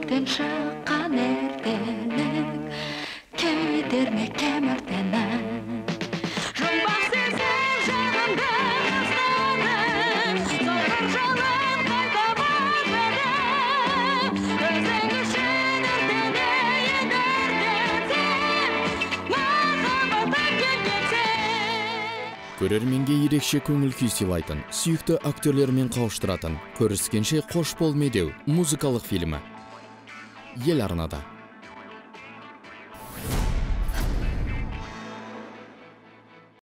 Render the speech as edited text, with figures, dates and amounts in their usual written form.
жүректен шыққан ертелік кетер ме кеміртеніп жұмбақ сезім жағымды ұстанып сорғыр жолын қайта бажырып өзің үшін өртенейін өртенсем махаббатым кетпесе. Көрерменге ерекше көңіл күй сыйлайтын, сүйікті актерлермен қауыштыратын, көріскенше қош бол медеу музыкалық фильмі. Ел арнада.